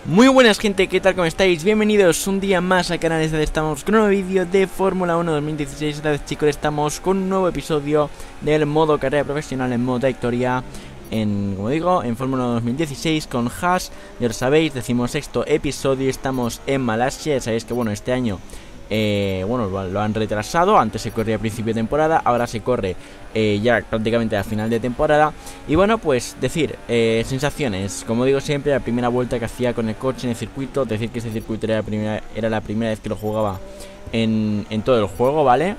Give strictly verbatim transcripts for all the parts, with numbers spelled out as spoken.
Muy buenas gente, ¿qué tal? ¿Cómo estáis? Bienvenidos un día más al canal. Esta vez estamos con un nuevo vídeo de Fórmula uno dos mil dieciséis. Esta vez, chicos, estamos con un nuevo episodio del modo carrera profesional en modo trayectoria en, como digo, en Fórmula uno dos mil dieciséis con Haas. Ya lo sabéis, decimosexto episodio, estamos en Malasia. Ya sabéis que, bueno, este año Eh, bueno, lo han retrasado. Antes se corría a principio de temporada, ahora se corre eh, ya prácticamente a final de temporada. Y bueno, pues decir, eh, sensaciones, como digo siempre, la primera vuelta que hacía con el coche en el circuito. Decir que este circuito era la primera, era la primera vez que lo jugaba en, en todo el juego, ¿vale?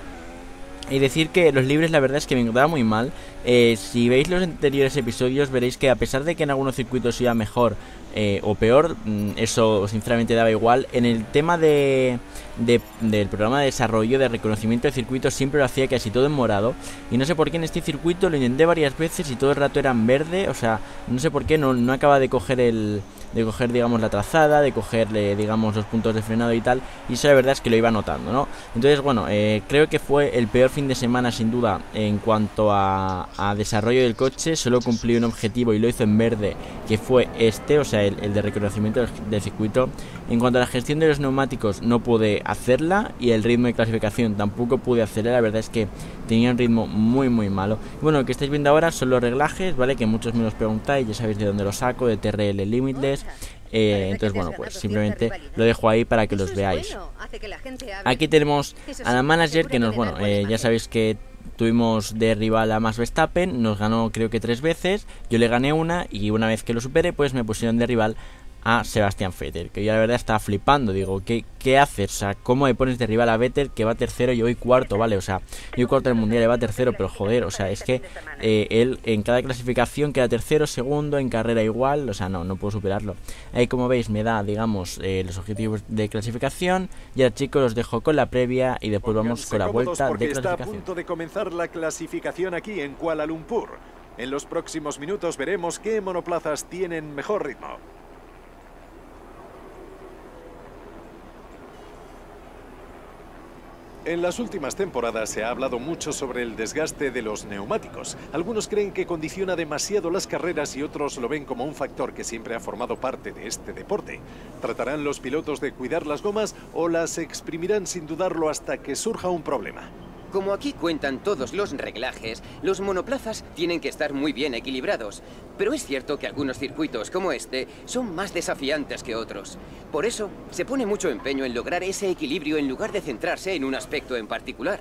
Y decir que los libres la verdad es que me encontraba muy mal. eh, Si veis los anteriores episodios veréis que a pesar de que en algunos circuitos iba mejor eh, o peor, eso sinceramente daba igual. En el tema de, de del programa de desarrollo de reconocimiento de circuitos siempre lo hacía casi todo en morado. Y no sé por qué en este circuito lo intenté varias veces y todo el rato era en verde. O sea, no sé por qué no, no acaba de coger el... de coger, digamos, la trazada, de cogerle, digamos, los puntos de frenado y tal. Y eso la verdad es que lo iba notando, ¿no? Entonces, bueno, eh, creo que fue el peor fin de semana, sin duda, en cuanto a, a desarrollo del coche. Solo cumplí un objetivo y lo hizo en verde, que fue este, o sea, el, el de reconocimiento del, del circuito. En cuanto a la gestión de los neumáticos, no pude hacerla. Y el ritmo de clasificación tampoco pude hacerla. La verdad es que tenía un ritmo muy, muy malo. Y bueno, lo que estáis viendo ahora son los reglajes, ¿vale? Que muchos me los preguntáis, ya sabéis de dónde los saco, de T R L Limitless. Eh, entonces bueno, pues simplemente lo dejo ahí para que los veáis. Aquí tenemos a la manager que nos, bueno, eh, ya sabéis que tuvimos de rival a Max Verstappen, nos ganó creo que tres veces, yo le gané una y una vez que lo superé pues me pusieron de rival a Sebastian Vettel, que yo la verdad estaba flipando. Digo, ¿qué, qué haces? O sea, ¿cómo me pones de rival a Vettel, que va tercero y yo voy cuarto, ¿vale? O sea, yo voy cuarto en el mundial y va tercero, pero joder, o sea, es que eh, él en cada clasificación queda tercero, segundo, en carrera igual, o sea, no, no puedo superarlo. Ahí, como veis, me da, digamos, eh, los objetivos de clasificación. Y ahora, chicos, los dejo con la previa y después vamos con la vuelta de clasificación. Está a punto de comenzar la clasificación aquí en Kuala Lumpur. En los próximos minutos veremos qué monoplazas tienen mejor ritmo. En las últimas temporadas se ha hablado mucho sobre el desgaste de los neumáticos. Algunos creen que condiciona demasiado las carreras y otros lo ven como un factor que siempre ha formado parte de este deporte. ¿Tratarán los pilotos de cuidar las gomas o las exprimirán sin dudarlo hasta que surja un problema? Como aquí cuentan todos los reglajes, los monoplazas tienen que estar muy bien equilibrados. Pero es cierto que algunos circuitos como este son más desafiantes que otros. Por eso, se pone mucho empeño en lograr ese equilibrio en lugar de centrarse en un aspecto en particular.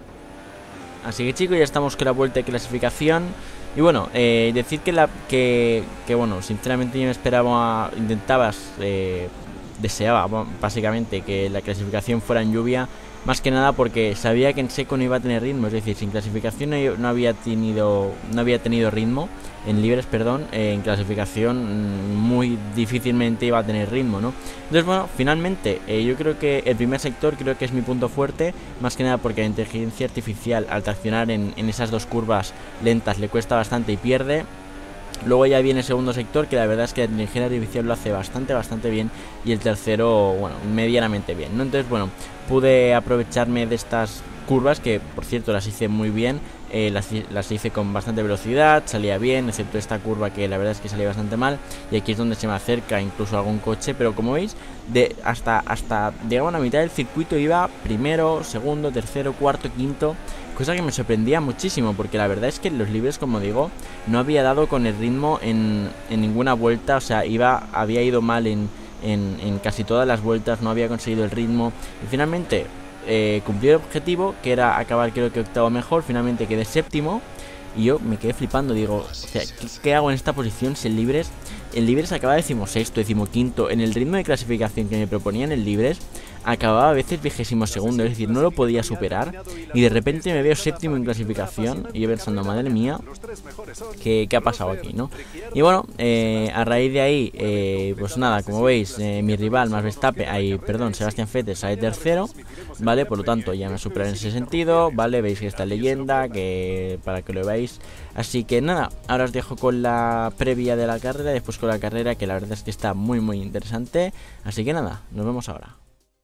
Así que, chicos, ya estamos con la vuelta de clasificación. Y bueno, eh, decir que, la, que, que, bueno, sinceramente yo me esperaba, intentabas, eh, deseaba básicamente que la clasificación fuera en lluvia. Más que nada porque sabía que en seco no iba a tener ritmo, es decir, sin clasificación no, no había tenido no había tenido ritmo, en libres, perdón, eh, en clasificación muy difícilmente iba a tener ritmo, ¿no? Entonces, bueno, finalmente, eh, yo creo que el primer sector creo que es mi punto fuerte, más que nada porque la inteligencia artificial al traccionar en, en esas dos curvas lentas le cuesta bastante y pierde. Luego ya viene el segundo sector, que la verdad es que la inteligencia artificial lo hace bastante, bastante bien. Y el tercero, bueno, medianamente bien, ¿no? Entonces, bueno, pude aprovecharme de estas curvas, que por cierto las hice muy bien. eh, las, las hice con bastante velocidad, salía bien, excepto esta curva que la verdad es que salía bastante mal. Y aquí es donde se me acerca incluso algún coche, pero como veis, de hasta, hasta digamos, a la mitad del circuito iba primero, segundo, tercero, cuarto, quinto. Cosa que me sorprendía muchísimo, porque la verdad es que en los libres, como digo, no había dado con el ritmo en, en ninguna vuelta. O sea, iba, había ido mal en, en, en casi todas las vueltas, no había conseguido el ritmo. Y finalmente eh, cumplí el objetivo, que era acabar creo que octavo mejor. Finalmente quedé séptimo y yo me quedé flipando. Digo, o sea, ¿qué, qué hago en esta posición si en libres? En libres acababa decimosexto, decimoquinto. En el ritmo de clasificación que me proponían en libres acababa a veces vigésimo segundo, es decir, no lo podía superar. Y de repente me veo séptimo en clasificación y yo pensando, madre mía, ¿qué, qué ha pasado aquí, no? Y bueno, eh, a raíz de ahí, eh, pues nada, como veis, eh, mi rival Max Verstappen, ahí, perdón, Sebastian Vettel sale tercero, ¿vale? Por lo tanto, ya me supera en ese sentido, ¿vale? Veis que esta leyenda, que para que lo veáis. Así que nada, ahora os dejo con la previa de la carrera, después con la carrera, que la verdad es que está muy muy interesante. Así que nada, nos vemos ahora.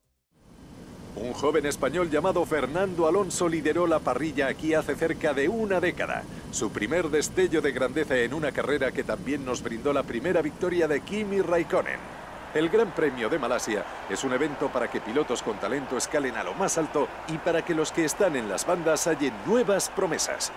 Un joven español llamado Fernando Alonso lideró la parrilla aquí hace cerca de una década. Su primer destello de grandeza en una carrera que también nos brindó la primera victoria de Kimi Raikkonen. El Gran Premio de Malasia es un evento para que pilotos con talento escalen a lo más alto y para que los que están en las bandas hallen nuevas promesas.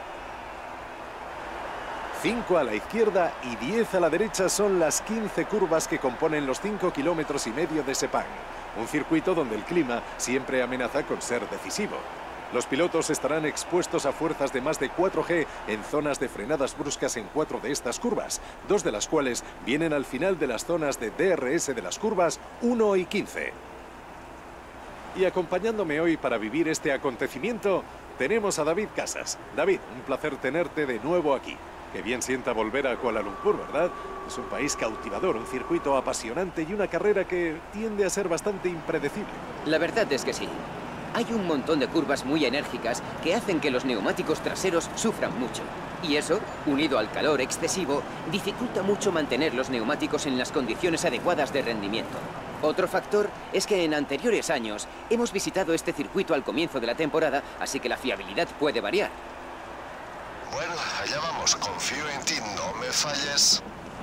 cinco a la izquierda y diez a la derecha son las quince curvas que componen los cinco kilómetros y medio de Sepang, un circuito donde el clima siempre amenaza con ser decisivo. Los pilotos estarán expuestos a fuerzas de más de cuatro G en zonas de frenadas bruscas en cuatro de estas curvas, dos de las cuales vienen al final de las zonas de D R S de las curvas uno y quince. Y acompañándome hoy para vivir este acontecimiento, tenemos a David Casas. David, un placer tenerte de nuevo aquí. Qué bien sienta volver a Kuala Lumpur, ¿verdad? Es un país cautivador, un circuito apasionante y una carrera que tiende a ser bastante impredecible. La verdad es que sí. Hay un montón de curvas muy enérgicas que hacen que los neumáticos traseros sufran mucho. Y eso, unido al calor excesivo, dificulta mucho mantener los neumáticos en las condiciones adecuadas de rendimiento. Otro factor es que en anteriores años hemos visitado este circuito al comienzo de la temporada, así que la fiabilidad puede variar. Bueno, allá vamos. Confío en ti, no me falles.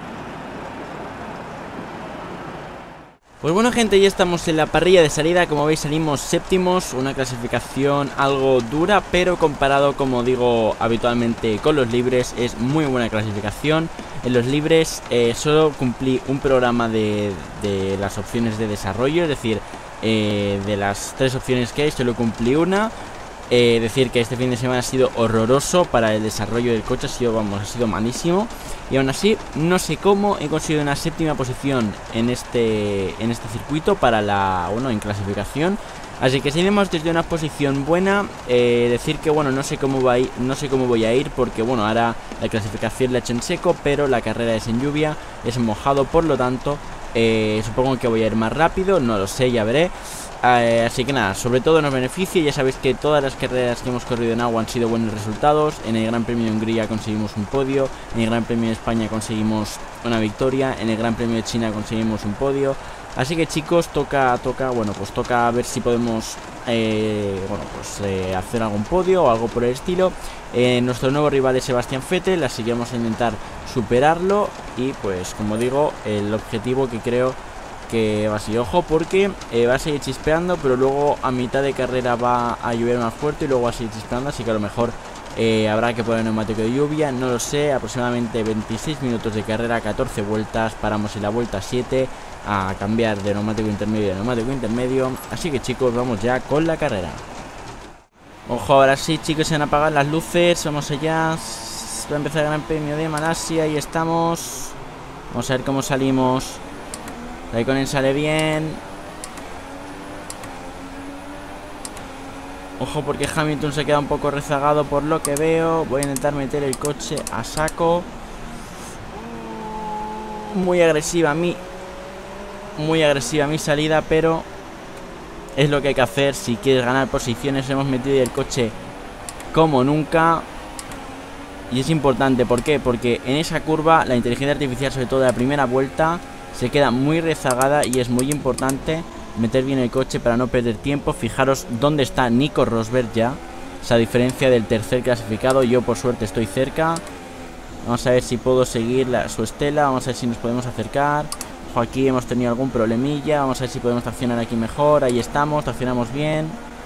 Pues bueno, gente, ya estamos en la parrilla de salida. Como veis, salimos séptimos. Una clasificación algo dura, pero comparado, como digo habitualmente, con los libres, es muy buena clasificación. En los libres eh, solo cumplí un programa de, de las opciones de desarrollo. Es decir, eh, de las tres opciones que hay, solo cumplí una. Eh, decir que este fin de semana ha sido horroroso para el desarrollo del coche. Ha sido, vamos, ha sido malísimo. Y aún así, no sé cómo he conseguido una séptima posición en este en este circuito para la, bueno, en clasificación. Así que seguimos desde una posición buena. eh, Decir que, bueno, no sé cómo va a ir, no sé cómo voy a ir, porque, bueno, ahora la clasificación la he hecho en seco, pero la carrera es en lluvia, es mojado, por lo tanto, eh, supongo que voy a ir más rápido, no lo sé, ya veré. Eh, así que nada, sobre todo nos beneficia. Ya sabéis que todas las carreras que hemos corrido en agua han sido buenos resultados. En el Gran Premio de Hungría conseguimos un podio, en el Gran Premio de España conseguimos una victoria, en el Gran Premio de China conseguimos un podio. Así que, chicos, toca, toca, bueno, pues toca ver si podemos eh, bueno, pues eh, hacer algún podio o algo por el estilo. eh, Nuestro nuevo rival es Sebastián Vettel, así que vamos a intentar superarlo. Y pues, como digo, el objetivo que creo que va a ser, ojo, porque eh, va a seguir chispeando, pero luego a mitad de carrera va a llover más fuerte y luego va a seguir chispeando, así que a lo mejor eh, habrá que poner neumático de lluvia, no lo sé. Aproximadamente veintiséis minutos de carrera, catorce vueltas, paramos en la vuelta siete a cambiar de neumático intermedio a neumático intermedio. Así que, chicos, vamos ya con la carrera. Ojo, ahora sí, chicos, se han apagado las luces, vamos allá. Va a empezar el Gran Premio de Malasia y estamos. Vamos a ver cómo salimos. Raikkonen sale bien. Ojo, porque Hamilton se queda un poco rezagado por lo que veo. Voy a intentar meter el coche a saco. Muy agresiva mi Muy agresiva mi salida, pero es lo que hay que hacer si quieres ganar posiciones. Hemos metido el coche como nunca. Y es importante, ¿por qué? Porque en esa curva la inteligencia artificial, sobre todo de la primera vuelta, se queda muy rezagada y es muy importante meter bien el coche para no perder tiempo. Fijaros dónde está Nico Rosberg ya, o sea, a diferencia del tercer clasificado. Yo, por suerte, estoy cerca. Vamos a ver si puedo seguir la, su estela. Vamos a ver si nos podemos acercar. Ojo, aquí hemos tenido algún problemilla. Vamos a ver si podemos accionar aquí mejor. Ahí estamos, accionamos bien.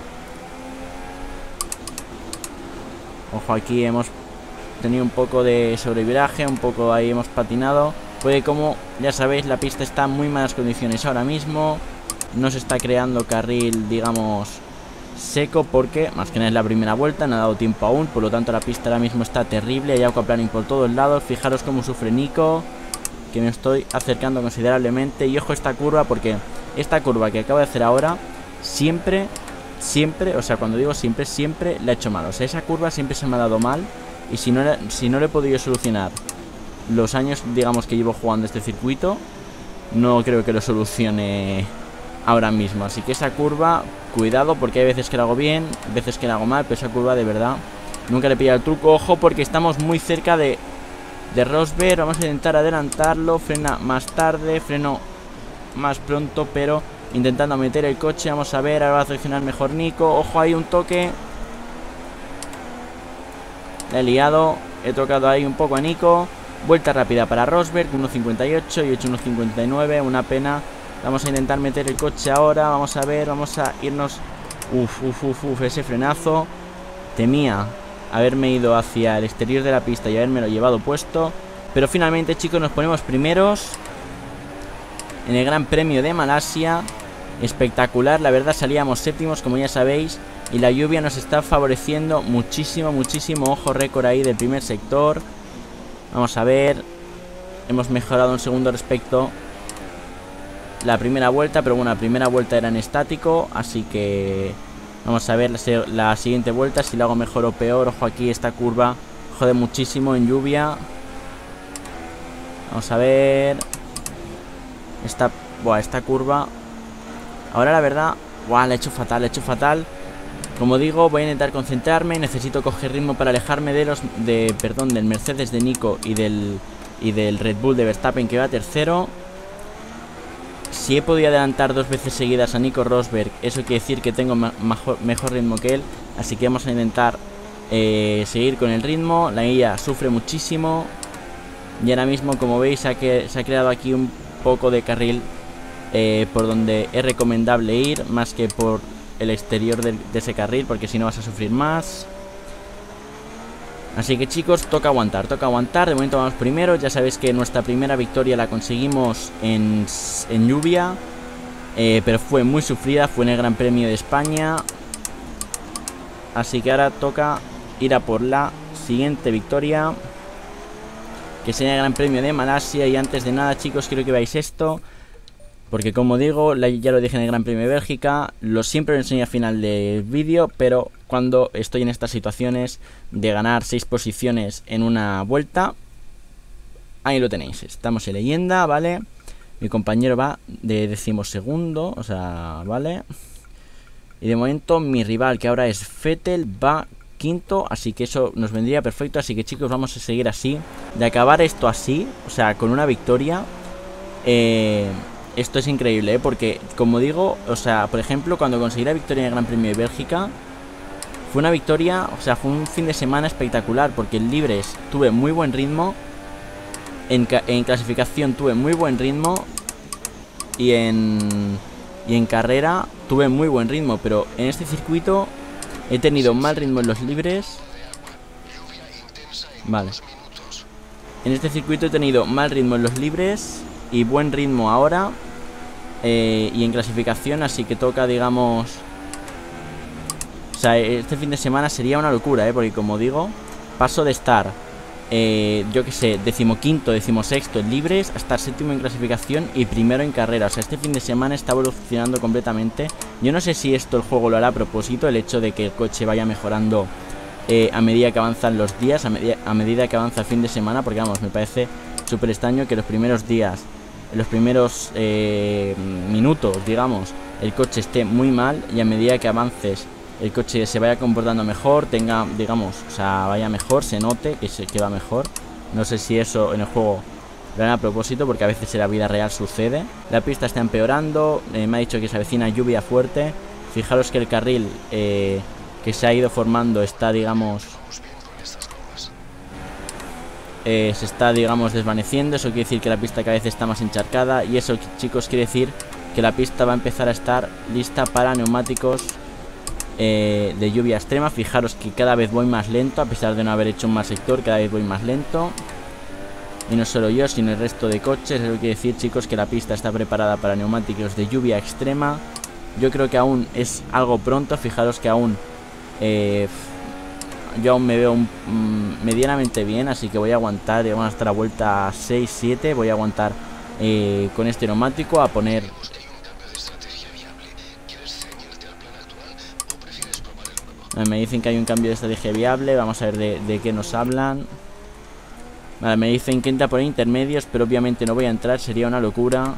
Ojo, aquí hemos tenido un poco de sobreviraje, un poco ahí hemos patinado. Puede, como ya sabéis, la pista está en muy malas condiciones ahora mismo. No se está creando carril, digamos, seco, porque más que nada es la primera vuelta, no ha dado tiempo aún. Por lo tanto, la pista ahora mismo está terrible. Hay aquaplaning por todos lados. Fijaros cómo sufre Nico, que me estoy acercando considerablemente. Y ojo esta curva, porque esta curva que acabo de hacer ahora, siempre, siempre, o sea, cuando digo siempre, siempre la he hecho mal. O sea, esa curva siempre se me ha dado mal. Y si no, si no le he podido solucionar los años, digamos, que llevo jugando este circuito, no creo que lo solucione ahora mismo. Así que esa curva, cuidado, porque hay veces que la hago bien, veces que la hago mal, pero esa curva, de verdad, nunca le pilla el truco. Ojo, porque estamos muy cerca de, de Rosberg. Vamos a intentar adelantarlo. Frena más tarde, freno más pronto, pero intentando meter el coche. Vamos a ver, ahora va a seleccionar mejor Nico. Ojo, hay un toque. La he liado, he tocado ahí un poco a Nico. Vuelta rápida para Rosberg, uno cincuenta y ocho y he hecho uno cincuenta y nueve, una pena. Vamos a intentar meter el coche ahora. Vamos a ver, vamos a irnos. Uf, uf, uf, uf, ese frenazo. Temía haberme ido hacia el exterior de la pista y haberme lo llevado puesto. Pero finalmente, chicos, nos ponemos primeros en el Gran Premio de Malasia. Espectacular, la verdad, salíamos séptimos, como ya sabéis. Y la lluvia nos está favoreciendo muchísimo, muchísimo. Ojo, récord ahí del primer sector. Vamos a ver. Hemos mejorado un segundo respecto la primera vuelta, pero bueno, la primera vuelta era en estático, así que vamos a ver la, la siguiente vuelta si lo hago mejor o peor. Ojo, aquí esta curva jode muchísimo en lluvia. Vamos a ver esta, buah, esta curva. Ahora la verdad, buah, la he hecho fatal, la he hecho fatal. Como digo, voy a intentar concentrarme. Necesito coger ritmo para alejarme de los de, perdón, del Mercedes de Nico y del y del Red Bull de Verstappen, que va tercero. Si he podido adelantar dos veces seguidas a Nico Rosberg, eso quiere decir que tengo mejor, mejor ritmo que él. Así que vamos a intentar eh, seguir con el ritmo. La I A sufre muchísimo. Y ahora mismo, como veis, se ha, que, se ha creado aquí un poco de carril eh, por donde es recomendable ir, más que por el exterior de, de ese carril, porque si no vas a sufrir más. Así que, chicos, toca aguantar, toca aguantar. De momento vamos primero. Ya sabéis que nuestra primera victoria la conseguimos en, en lluvia, eh, pero fue muy sufrida, fue en el Gran Premio de España. Así que ahora toca ir a por la siguiente victoria, que sería el Gran Premio de Malasia. Y antes de nada, chicos, quiero que veáis esto, porque como digo, ya lo dije en el Gran Premio de Bélgica, lo siempre lo enseño al final del vídeo, pero cuando estoy en estas situaciones de ganar seis posiciones en una vuelta, ahí lo tenéis, estamos en leyenda, ¿vale? Mi compañero va de decimosegundo, o sea, ¿vale? Y de momento mi rival, que ahora es Vettel, va quinto, así que eso nos vendría perfecto. Así que, chicos, vamos a seguir así. De acabar esto así, o sea, con una victoria, eh... esto es increíble, ¿eh? Porque, como digo, o sea, por ejemplo, cuando conseguí la victoria en el Gran Premio de Bélgica, fue una victoria, o sea, fue un fin de semana espectacular, porque en libres tuve muy buen ritmo, en, en clasificación tuve muy buen ritmo, y en, y en carrera tuve muy buen ritmo, pero en este circuito he tenido mal ritmo en los libres. Vale. En este circuito he tenido mal ritmo en los libres y buen ritmo ahora, eh, y en clasificación, así que toca, digamos, o sea, este fin de semana sería una locura, ¿eh? Porque, como digo, paso de estar, eh, yo que sé, decimoquinto, decimosexto en libres, a estar séptimo en clasificación y primero en carrera. O sea, este fin de semana está evolucionando completamente. Yo no sé si esto el juego lo hará a propósito, el hecho de que el coche vaya mejorando eh, a medida que avanzan los días, a, medida, a medida que avanza el fin de semana, porque, vamos, me parece súper extraño que los primeros días, en los primeros eh, minutos, digamos, el coche esté muy mal, y a medida que avances el coche se vaya comportando mejor, tenga, digamos, o sea, vaya mejor, se note que, se, que va mejor. No sé si eso en el juego lo harán a propósito, porque a veces en la vida real sucede. La pista está empeorando, eh, me ha dicho que se avecina lluvia fuerte. Fijaros que el carril eh, que se ha ido formando está, digamos, eh, se está, digamos, desvaneciendo. Eso quiere decir que la pista cada vez está más encharcada, y eso, chicos, quiere decir que la pista va a empezar a estar lista para neumáticos eh, de lluvia extrema. Fijaros que cada vez voy más lento, a pesar de no haber hecho un mal sector, cada vez voy más lento. Y no solo yo, sino el resto de coches. Eso quiere decir, chicos, que la pista está preparada para neumáticos de lluvia extrema. Yo creo que aún es algo pronto. Fijaros que aún eh, yo aún me veo un, mm, medianamente bien, así que voy a aguantar, digamos, hasta la vuelta seis siete. Voy a aguantar eh, con este neumático a poner. Me dicen que hay un cambio de estrategia viable. Vamos a ver de, de qué nos hablan. Vale, me dicen que entra por intermedios, pero obviamente no voy a entrar, sería una locura.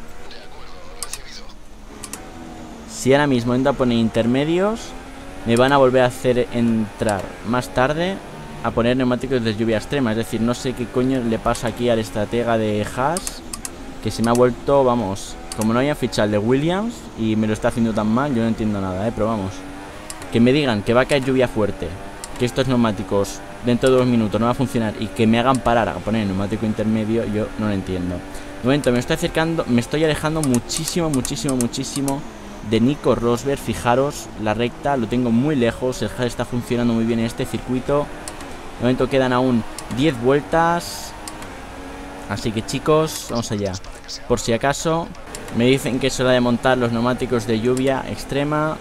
Si ahora mismo entra por intermedios, me van a volver a hacer entrar más tarde a poner neumáticos de lluvia extrema. Es decir, no sé qué coño le pasa aquí al estratega de Haas, que se me ha vuelto, vamos, como no hayan fichado el de Williams y me lo está haciendo tan mal, yo no entiendo nada, eh, pero vamos. Que me digan que va a caer lluvia fuerte que estos neumáticos dentro de dos minutos no va a funcionar y que me hagan parar a poner el neumático intermedio, yo no lo entiendo. De momento me estoy acercando, me estoy alejando muchísimo, muchísimo, muchísimo de Nico Rosberg. Fijaros, la recta lo tengo muy lejos, el Haas está funcionando muy bien en este circuito. De momento quedan aún diez vueltas. Así que chicos, vamos allá. Por si acaso, me dicen que es hora de montar los neumáticos de lluvia extrema.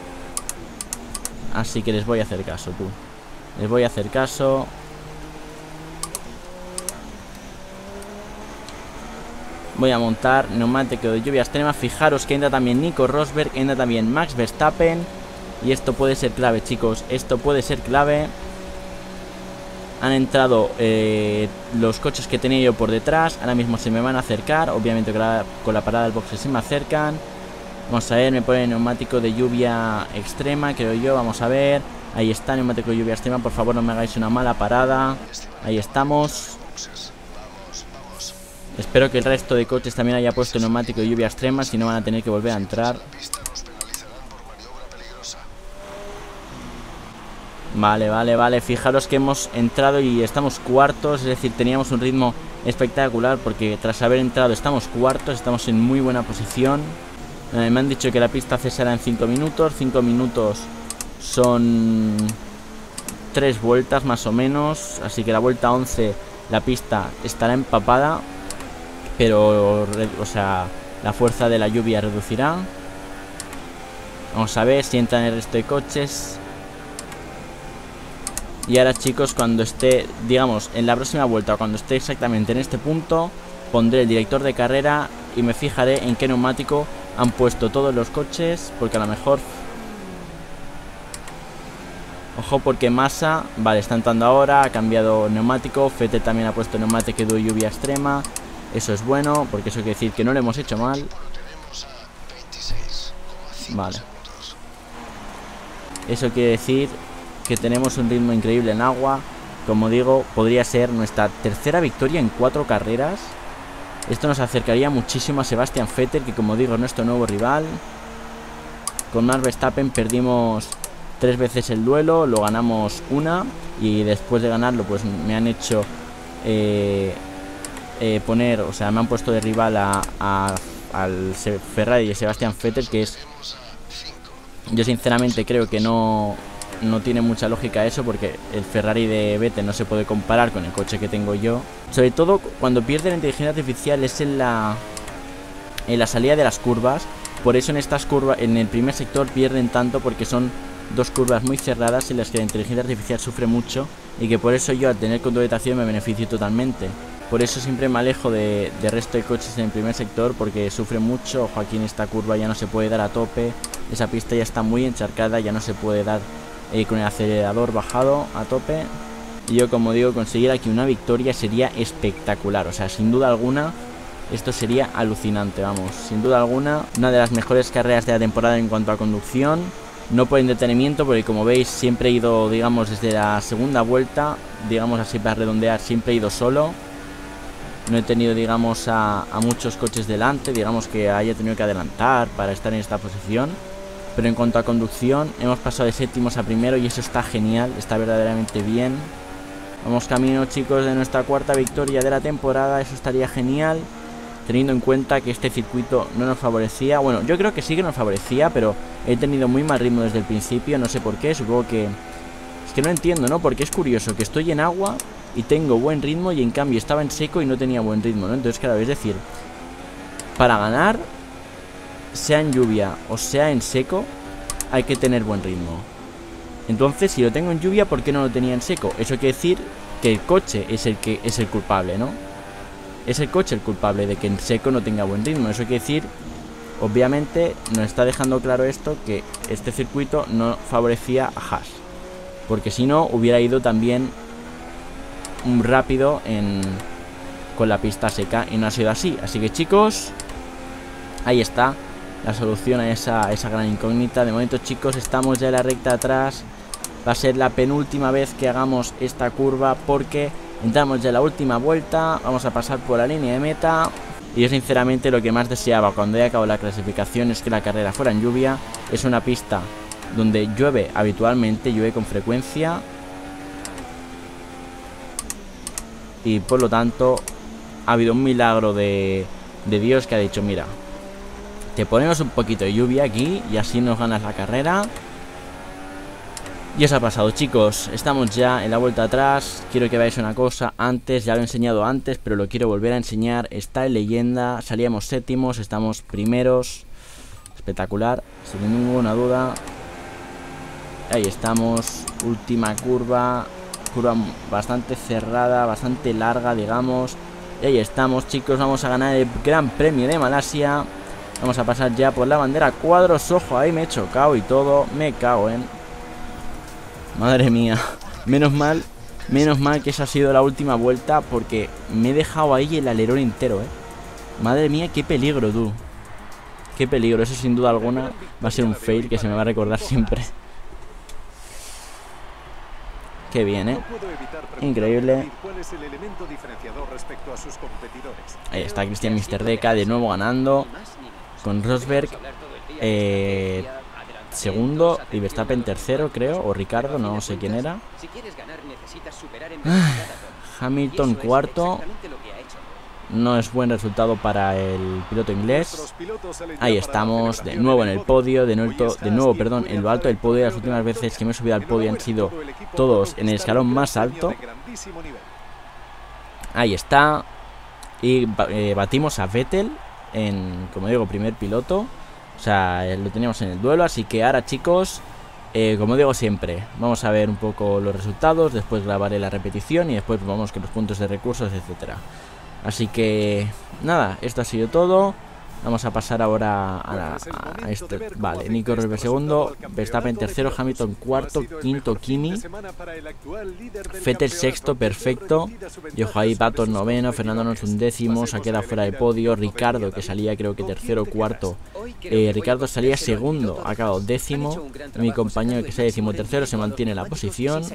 Así que les voy a hacer caso, tú. Les voy a hacer caso. Voy a montar neumático de lluvia extrema. Fijaros que entra también Nico Rosberg, entra también Max Verstappen. Y esto puede ser clave, chicos. Esto puede ser clave. Han entrado eh, los coches que tenía yo por detrás. Ahora mismo se me van a acercar. Obviamente con la, con la parada del boxe se me acercan. Vamos a ver, me pone neumático de lluvia extrema, creo yo. Vamos a ver. Ahí está, neumático de lluvia extrema. Por favor, no me hagáis una mala parada. Ahí estamos. Espero que el resto de coches también haya puesto neumático de lluvia extrema, si no van a tener que volver a entrar. Vale, vale, vale. Fijaros que hemos entrado y estamos cuartos. Es decir, teníamos un ritmo espectacular porque tras haber entrado estamos cuartos. Estamos en muy buena posición. eh, Me han dicho que la pista cesará en cinco minutos. cinco minutos son tres vueltas más o menos. Así que la vuelta once la pista estará empapada, pero, o sea, la fuerza de la lluvia reducirá. Vamos a ver si entran el resto de coches. Y ahora, chicos, cuando esté, digamos, en la próxima vuelta, cuando esté exactamente en este punto, pondré el director de carrera y me fijaré en qué neumático han puesto todos los coches, porque a lo mejor... Ojo, porque Massa, vale, está entrando ahora, ha cambiado neumático. Vettel también ha puesto neumático de lluvia extrema. Eso es bueno, porque eso quiere decir que no lo hemos hecho mal. Vale. Eso quiere decir que tenemos un ritmo increíble en agua. Como digo, podría ser nuestra tercera victoria en cuatro carreras. Esto nos acercaría muchísimo a Sebastian Vettel, que como digo es nuestro nuevo rival. Con Max Verstappen perdimos tres veces el duelo, lo ganamos una, y después de ganarlo pues me han hecho eh, eh, poner, o sea, me han puesto de rival a, a, al Ferrari de Sebastian Vettel, que es... Yo sinceramente creo que no... No tiene mucha lógica eso, porque el Ferrari de Vettel no se puede comparar con el coche que tengo yo. Sobre todo cuando pierde la inteligencia artificial es en la en la salida de las curvas. Por eso en estas curvas, en el primer sector pierden tanto, porque son dos curvas muy cerradas en las que la inteligencia artificial sufre mucho, y que por eso yo, al tener control de tracción, me beneficio totalmente. Por eso siempre me alejo de, de resto de coches en el primer sector, porque sufre mucho. Ojo, aquí en esta curva ya no se puede dar a tope. Esa pista ya está muy encharcada, ya no se puede dar Eh, con el acelerador bajado a tope. Y yo, como digo, conseguir aquí una victoria sería espectacular. O sea, sin duda alguna, esto sería alucinante, vamos. Sin duda alguna, una de las mejores carreras de la temporada en cuanto a conducción. No por entretenimiento, porque como veis siempre he ido, digamos, desde la segunda vuelta, digamos así para redondear, siempre he ido solo. No he tenido, digamos, a, a muchos coches delante, digamos que haya tenido que adelantar para estar en esta posición. Pero en cuanto a conducción, hemos pasado de séptimos a primero, y eso está genial, está verdaderamente bien. Vamos camino, chicos, de nuestra cuarta victoria de la temporada. Eso estaría genial, teniendo en cuenta que este circuito no nos favorecía. Bueno, yo creo que sí que nos favorecía, pero he tenido muy mal ritmo desde el principio, no sé por qué. Supongo que... Es que no entiendo, ¿no? Porque es curioso que estoy en agua y tengo buen ritmo, y en cambio estaba en seco y no tenía buen ritmo, ¿no? Entonces, claro, es decir, para ganar, sea en lluvia o sea en seco, hay que tener buen ritmo. Entonces, si lo tengo en lluvia, ¿por qué no lo tenía en seco? Eso quiere decir que el coche es el que es el culpable, ¿no? Es el coche el culpable de que en seco no tenga buen ritmo. Eso quiere decir, obviamente, nos está dejando claro esto, que este circuito no favorecía a Haas, porque si no, hubiera ido también un rápido en, con la pista seca, y no ha sido así. Así que, chicos, ahí está la solución a esa, a esa gran incógnita. De momento, chicos, estamos ya en la recta atrás. Va a ser la penúltima vez que hagamos esta curva, porque entramos ya en la última vuelta. Vamos a pasar por la línea de meta. Y yo sinceramente lo que más deseaba cuando haya acabado la clasificación es que la carrera fuera en lluvia. Es una pista donde llueve habitualmente, llueve con frecuencia. Y por lo tanto ha habido un milagro de, de Dios que ha dicho, mira, te ponemos un poquito de lluvia aquí y así nos ganas la carrera. Y os ha pasado, chicos. Estamos ya en la vuelta atrás. Quiero que veáis una cosa antes. Ya lo he enseñado antes, pero lo quiero volver a enseñar. Está en leyenda. Salíamos séptimos, estamos primeros. Espectacular, sin ninguna duda. Ahí estamos. Última curva. Curva bastante cerrada, bastante larga, digamos. Y ahí estamos, chicos. Vamos a ganar el Gran Premio de Malasia. Vamos a pasar ya por la bandera cuadros. Ojo, ahí me he chocado y todo. Me cago en... Madre mía. Menos mal, menos mal que esa ha sido la última vuelta, porque me he dejado ahí el alerón entero, eh. Madre mía, qué peligro, tú. Qué peligro, eso sin duda alguna va a ser un fail que se me va a recordar siempre. Qué bien, eh. Increíble. Ahí está Christian mister Deca de nuevo ganando con Rosberg eh, segundo y Verstappen tercero, creo, o Ricardo, no sé quién era. ah, Hamilton cuarto. No es buen resultado para el piloto inglés. Ahí estamos, de nuevo en el podio. De nuevo, de nuevo perdón, en lo alto del podio. Las últimas veces que me he subido al podio han sido todos en el escalón más alto. Ahí está. Y eh, batimos a Vettel en, como digo, primer piloto. O sea, lo teníamos en el duelo. Así que ahora, chicos, eh, como digo siempre, vamos a ver un poco los resultados. Después grabaré la repetición y después vamos con los puntos de recursos, etcétera. Así que nada, esto ha sido todo. Vamos a pasar ahora a, la, a este. Vale, Nico Rosberg segundo, Verstappen tercero, Hamilton cuarto, quinto Kimi, Vettel sexto, perfecto. Y ojo ahí, Patos noveno, Fernando Alonso un décimo, se queda fuera de podio. Ricardo, que salía creo que tercero, cuarto. Eh, Ricardo salía segundo, ha acabado décimo. Mi compañero, que sea décimo tercero, se mantiene en la posición.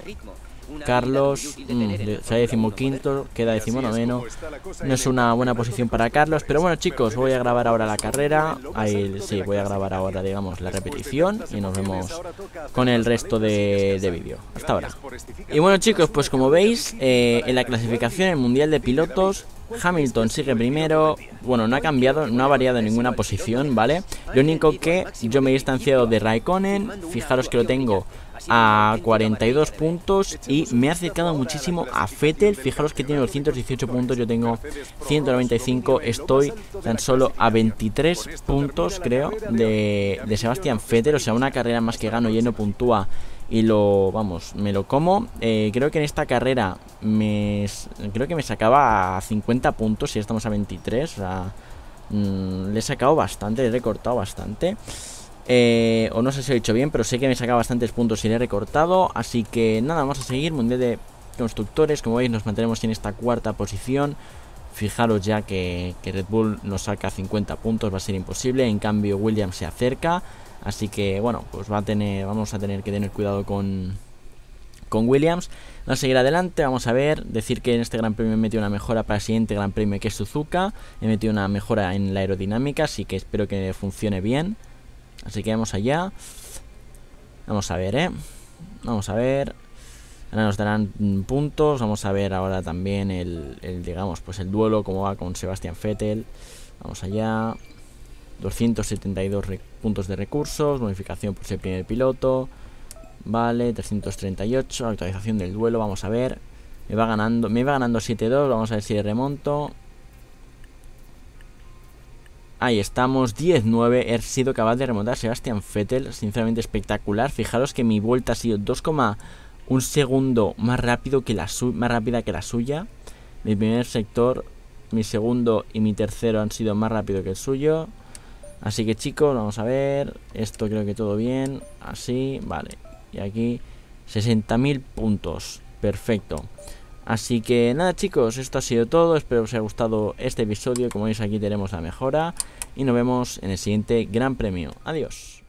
Carlos mmm, se ha decimoquinto, queda decimonoveno. No es una buena posición para Carlos, pero bueno, chicos, voy a grabar ahora la carrera. Ahí sí, voy a grabar ahora, digamos, la repetición y nos vemos con el resto de, de vídeo. Hasta ahora. Y bueno, chicos, pues como veis, eh, en la clasificación en el Mundial de Pilotos, Hamilton sigue primero. Bueno, no ha cambiado, no ha variado en ninguna posición, ¿vale? Lo único que yo me he distanciado de Raikkonen. Fijaros que lo tengo a cuarenta y dos puntos y me ha acercado muchísimo a Vettel. Fijaros que tiene doscientos dieciocho puntos, yo tengo ciento noventa y cinco. Estoy tan solo a veintitrés puntos, creo, de, de Sebastian Vettel. O sea, una carrera más que gano y él no puntúa y lo, vamos, me lo como. eh, Creo que en esta carrera me, creo que me sacaba a cincuenta puntos y ya estamos a veintitrés. O sea, mmm, le he sacado bastante, le he recortado bastante. Eh, o no sé si lo he hecho bien, pero sé que me saca bastantes puntos y le he recortado. Así que nada, vamos a seguir. Mundial de Constructores, como veis nos mantenemos en esta cuarta posición. Fijaros ya que, que Red Bull nos saca cincuenta puntos, va a ser imposible. En cambio Williams se acerca. Así que bueno, pues va a tener, vamos a tener que tener cuidado con, con Williams. Vamos a seguir adelante, vamos a ver. Decir que en este Gran Premio he metido una mejora para el siguiente Gran Premio, que es Suzuka. He metido una mejora en la aerodinámica, así que espero que funcione bien. Así que vamos allá. Vamos a ver, eh Vamos a ver. Ahora nos darán puntos. Vamos a ver ahora también el, el digamos, pues el duelo, cómo va con Sebastian Vettel. Vamos allá. doscientos setenta y dos puntos de recursos. Modificación por ser primer piloto. Vale, trescientos treinta y ocho. Actualización del duelo, vamos a ver. Me va ganando, me va ganando siete dos. Vamos a ver si le remonto. Ahí estamos, diez nueve. He sido capaz de remontar a Sebastian Vettel. Sinceramente espectacular. Fijaros que mi vuelta ha sido dos coma uno segundo más rápido que la su más rápida que la suya. Mi primer sector, mi segundo y mi tercero han sido más rápido que el suyo. Así que chicos, vamos a ver. Esto creo que todo bien. Así, vale. Y aquí sesenta mil puntos. Perfecto. Así que nada, chicos, esto ha sido todo. Espero que os haya gustado este episodio. Como veis, aquí tenemos la mejora. Y nos vemos en el siguiente Gran Premio. Adiós.